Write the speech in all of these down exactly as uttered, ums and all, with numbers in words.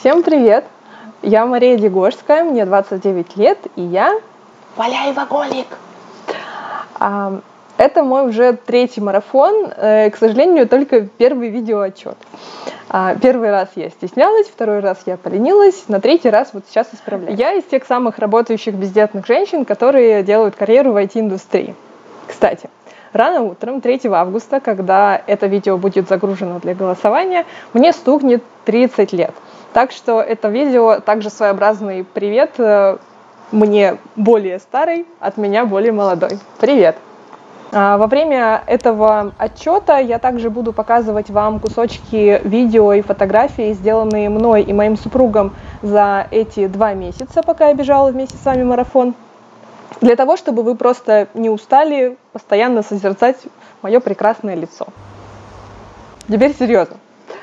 Всем привет! Я Мария Дегорская, мне двадцать девять лет, и я валяй-воголик. Это мой уже третий марафон, к сожалению, только первый видеоотчет. Первый раз я стеснялась, второй раз я поленилась, на третий раз вот сейчас исправляюсь. Я из тех самых работающих бездетных женщин, которые делают карьеру в ай ти-индустрии. Кстати, рано утром, третьего августа, когда это видео будет загружено для голосования, мне стукнет тридцать лет. Так что это видео также своеобразный привет мне более старой, от меня более молодой. Привет! Во время этого отчета я также буду показывать вам кусочки видео и фотографий, сделанные мной и моим супругом за эти два месяца, пока я бежала вместе с вами марафон, для того, чтобы вы просто не устали постоянно созерцать мое прекрасное лицо. Теперь серьезно.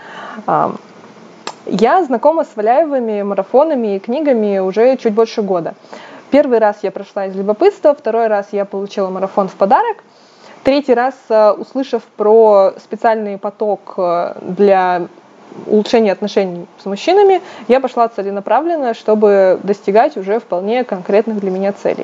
Я знакома с Валяевыми марафонами и книгами уже чуть больше года. Первый раз я прошла из любопытства, второй раз я получила марафон в подарок, третий раз, услышав про специальный поток для улучшения отношений с мужчинами, я пошла целенаправленно, чтобы достигать уже вполне конкретных для меня целей.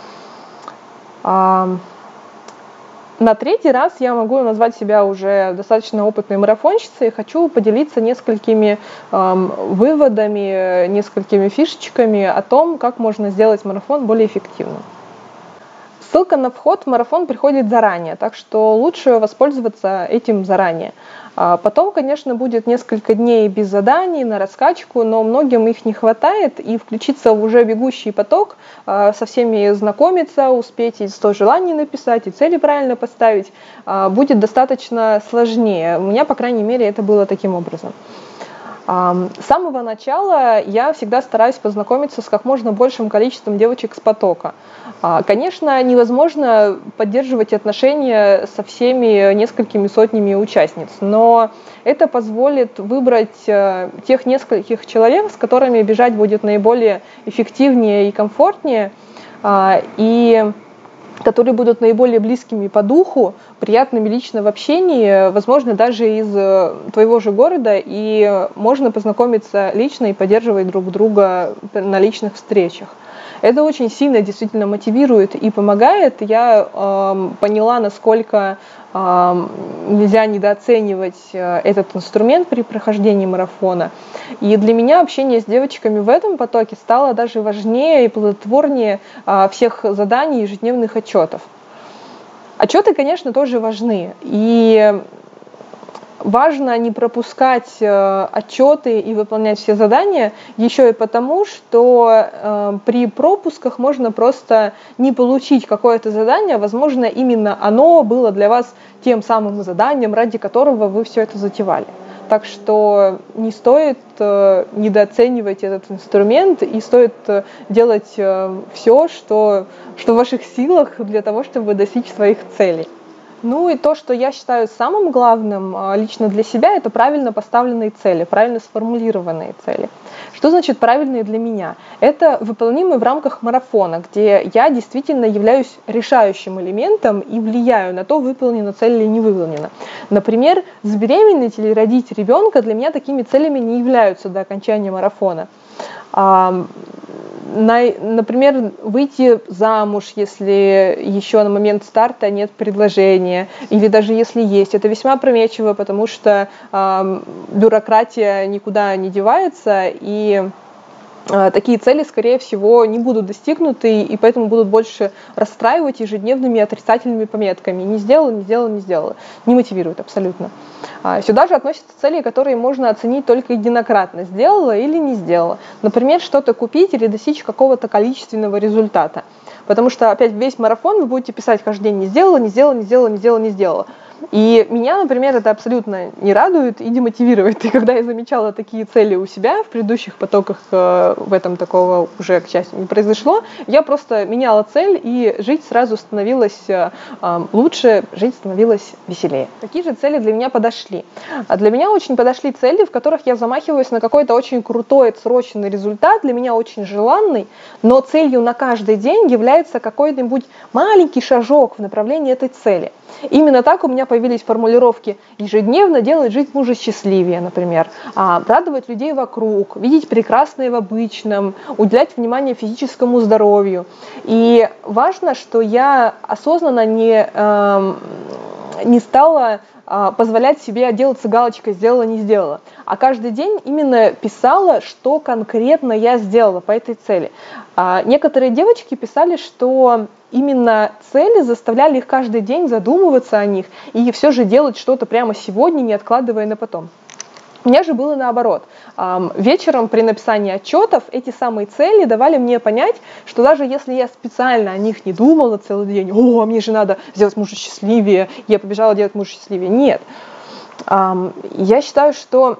На третий раз я могу назвать себя уже достаточно опытной марафонщицей и хочу поделиться несколькими эм, выводами, несколькими фишечками о том, как можно сделать марафон более эффективным. Ссылка на вход в марафон приходит заранее, так что лучше воспользоваться этим заранее. Потом, конечно, будет несколько дней без заданий на раскачку, но многим их не хватает, и включиться в уже бегущий поток, со всеми знакомиться, успеть и сто желаний написать, и цели правильно поставить, будет достаточно сложнее. У меня, по крайней мере, это было таким образом. С самого начала я всегда стараюсь познакомиться с как можно большим количеством девочек с потока. Конечно, невозможно поддерживать отношения со всеми несколькими сотнями участниц, но это позволит выбрать тех нескольких человек, с которыми бежать будет наиболее эффективнее и комфортнее, и которые будут наиболее близкими по духу, приятными лично в общении, возможно, даже из твоего же города, и можно познакомиться лично и поддерживать друг друга на личных встречах. Это очень сильно действительно мотивирует и помогает. Я э, поняла, насколько э, нельзя недооценивать этот инструмент при прохождении марафона. И для меня общение с девочками в этом потоке стало даже важнее и плодотворнее э, всех заданий и ежедневных отчетов. Отчеты, конечно, тоже важны. И важно не пропускать э, отчеты и выполнять все задания, еще и потому, что э, при пропусках можно просто не получить какое-то задание, возможно, именно оно было для вас тем самым заданием, ради которого вы все это затевали. Так что не стоит э, недооценивать этот инструмент и стоит э, делать э, все, что, что в ваших силах для того, чтобы достичь своих целей. Ну и то, что я считаю самым главным лично для себя, это правильно поставленные цели, правильно сформулированные цели. Что значит правильные для меня? Это выполнимые в рамках марафона, где я действительно являюсь решающим элементом и влияю на то, выполнена цель или не выполнена. Например, забеременеть или родить ребенка для меня такими целями не являются до окончания марафона. Например, выйти замуж, если еще на момент старта нет предложения, или даже если есть. Это весьма опрометчиво, потому что э, бюрократия никуда не девается, и э, такие цели, скорее всего, не будут достигнуты, и поэтому будут больше расстраивать ежедневными отрицательными пометками. Не сделала, не сделала, не сделала. Не мотивирует абсолютно. Сюда же относятся цели, которые можно оценить только единократно, сделала или не сделала. Например, что-то купить или достичь какого-то количественного результата. Потому что опять весь марафон вы будете писать каждый день «не сделала, не сделала, не сделала, не сделала, не сделала». И меня, например, это абсолютно не радует и демотивирует. И когда я замечала такие цели у себя в предыдущих потоках, в этом такого уже, к счастью, не произошло, я просто меняла цель, и жить сразу становилось лучше, жить становилось веселее. Такие же цели для меня подошли. А для меня очень подошли цели, в которых я замахиваюсь на какой-то очень крутой, отсроченный результат, для меня очень желанный, но целью на каждый день является какой-нибудь маленький шажок в направлении этой цели. Именно так у меня меня появились формулировки ежедневно делать жизнь мужа счастливее, например, радовать людей вокруг, видеть прекрасное в обычном, уделять внимание физическому здоровью. И важно, что я осознанно не, не стала позволять себе отделаться галочкой «сделала, не сделала», а каждый день именно писала, что конкретно я сделала по этой цели. Некоторые девочки писали, что именно цели заставляли их каждый день задумываться о них и все же делать что-то прямо сегодня, не откладывая на потом. У меня же было наоборот. Вечером при написании отчетов эти самые цели давали мне понять, что даже если я специально о них не думала целый день, о, мне же надо сделать мужа счастливее, я побежала делать мужа счастливее. Нет. Я считаю, что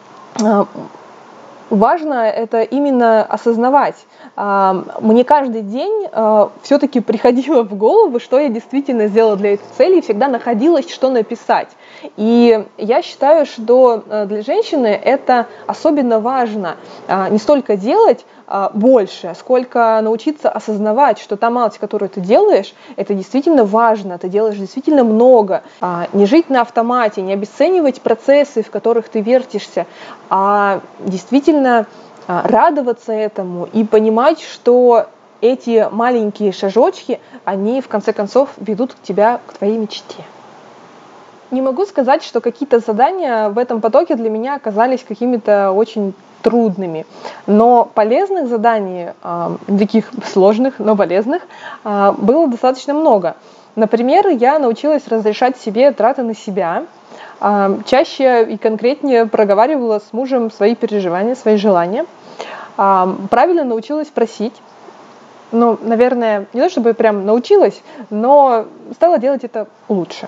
важно это именно осознавать. Мне каждый день все-таки приходило в голову, что я действительно сделала для этой цели, и всегда находилось, что написать. И я считаю, что для женщины это особенно важно не столько делать больше, сколько научиться осознавать, что та малость, которую ты делаешь, это действительно важно, ты делаешь действительно много. Не жить на автомате, не обесценивать процессы, в которых ты вертишься, а действительно радоваться этому и понимать, что эти маленькие шажочки, они в конце концов ведут тебя к твоей мечте. Не могу сказать, что какие-то задания в этом потоке для меня оказались какими-то очень трудными, но полезных заданий, таких сложных, но полезных, было достаточно много. Например, я научилась разрешать себе траты на себя, чаще и конкретнее проговаривала с мужем свои переживания, свои желания, правильно научилась просить. Ну, наверное, не то чтобы прям научилась, но стала делать это лучше.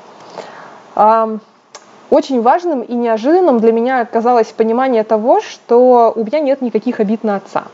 Очень важным и неожиданным для меня оказалось понимание того, что у меня нет никаких обид на отца.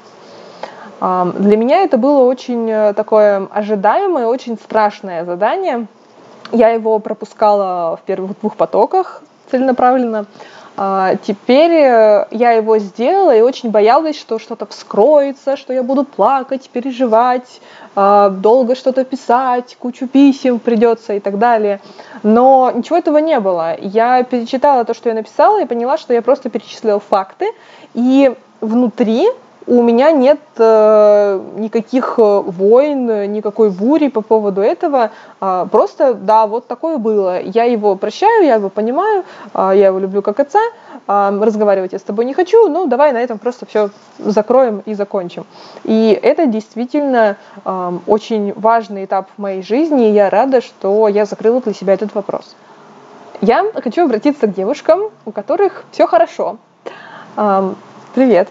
Для меня это было очень такое ожидаемое, очень страшное задание. Я его пропускала в первых двух потоках целенаправленно. Теперь я его сделала и очень боялась, что что-то вскроется, что я буду плакать, переживать, долго что-то писать, кучу писем придется и так далее. Но ничего этого не было. Я перечитала то, что я написала, и поняла, что я просто перечислила факты, и внутри у меня нет э, никаких войн, никакой бури по поводу этого. А, просто, да, вот такое было. Я его прощаю, я его понимаю, а, я его люблю как отца, а, разговаривать я с тобой не хочу, ну давай на этом просто все закроем и закончим. И это действительно э, очень важный этап в моей жизни, и я рада, что я закрыла для себя этот вопрос. Я хочу обратиться к девушкам, у которых все хорошо. Привет.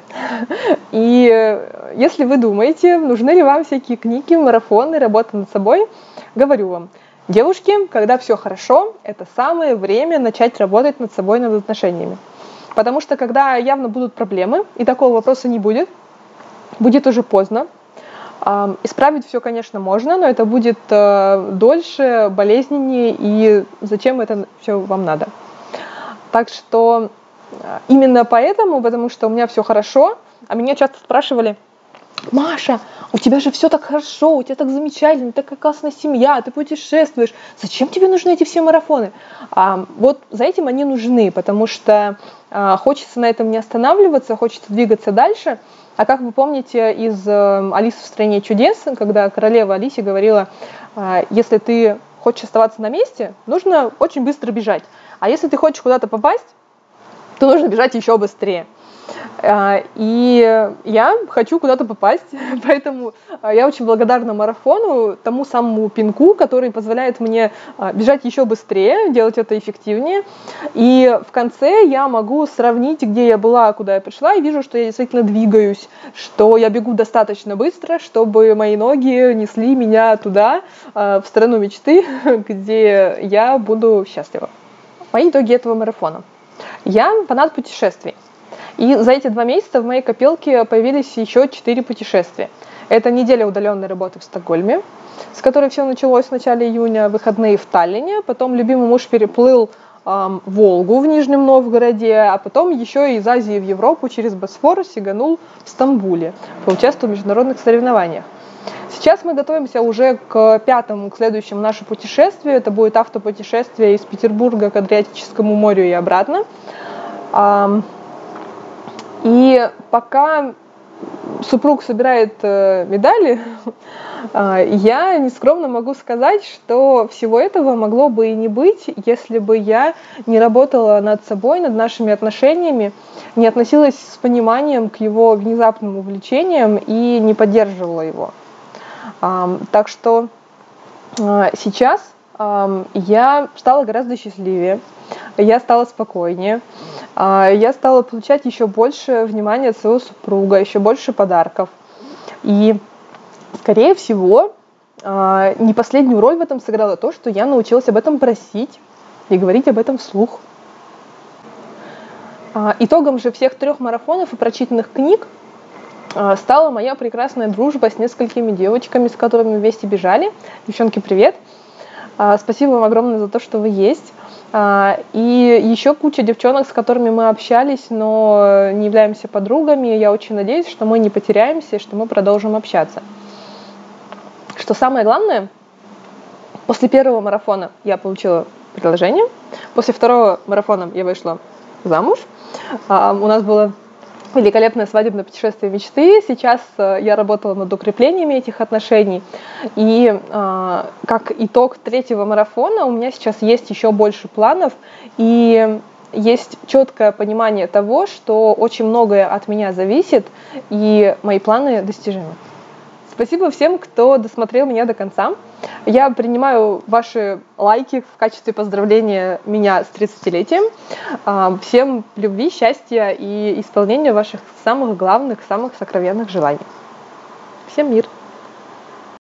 И если вы думаете, нужны ли вам всякие книги, марафоны, работа над собой, говорю вам, девушки, когда все хорошо, это самое время начать работать над собой, над отношениями. Потому что когда явно будут проблемы, и такого вопроса не будет, будет уже поздно. Исправить все, конечно, можно, но это будет дольше, болезненнее, и зачем это все вам надо. Так что именно поэтому, потому что у меня все хорошо, а меня часто спрашивали: Маша, у тебя же все так хорошо, у тебя так замечательно, такая классная семья, ты путешествуешь, зачем тебе нужны эти все марафоны? А, вот за этим они нужны, потому что а, хочется на этом не останавливаться, хочется двигаться дальше. А как вы помните из э, «Алисы в стране чудес», когда королева Алисе говорила: э, если ты хочешь оставаться на месте, нужно очень быстро бежать, а если ты хочешь куда-то попасть, то нужно бежать еще быстрее. И я хочу куда-то попасть, поэтому я очень благодарна марафону, тому самому пинку, который позволяет мне бежать еще быстрее, делать это эффективнее. И в конце я могу сравнить, где я была, куда я пришла, и вижу, что я действительно двигаюсь, что я бегу достаточно быстро, чтобы мои ноги несли меня туда, в страну мечты, где я буду счастлива. Мои итоги этого марафона. Я фанат путешествий. И за эти два месяца в моей копилке появились еще четыре путешествия. Это неделя удаленной работы в Стокгольме, с которой все началось в начале июня, выходные в Таллине, потом любимый муж переплыл эм, Волгу в Нижнем Новгороде, а потом еще из Азии в Европу через Босфор сиганул в Стамбуле, поучаствовал в международных соревнованиях. Сейчас мы готовимся уже к пятому, к следующему нашему путешествию. Это будет автопутешествие из Петербурга к Адриатическому морю и обратно. И пока супруг собирает медали, я нескромно могу сказать, что всего этого могло бы и не быть, если бы я не работала над собой, над нашими отношениями, не относилась с пониманием к его внезапным увлечениям и не поддерживала его. Так что сейчас я стала гораздо счастливее, я стала спокойнее, я стала получать еще больше внимания от своего супруга, еще больше подарков. И, скорее всего, не последнюю роль в этом сыграло то, что я научилась об этом просить и говорить об этом вслух. Итогом же всех трех марафонов и прочитанных книг стала моя прекрасная дружба с несколькими девочками, с которыми мы вместе бежали. Девчонки, привет! Спасибо вам огромное за то, что вы есть. И еще куча девчонок, с которыми мы общались, но не являемся подругами. Я очень надеюсь, что мы не потеряемся и что мы продолжим общаться. Что самое главное, после первого марафона я получила предложение, после второго марафона я вышла замуж. У нас было великолепное свадебное путешествие мечты. Сейчас я работала над укреплениями этих отношений. И э, как итог третьего марафона у меня сейчас есть еще больше планов. И есть четкое понимание того, что очень многое от меня зависит, и мои планы достижимы. Спасибо всем, кто досмотрел меня до конца. Я принимаю ваши лайки в качестве поздравления меня с тридцатилетием. Всем любви, счастья и исполнения ваших самых главных, самых сокровенных желаний. Всем мир!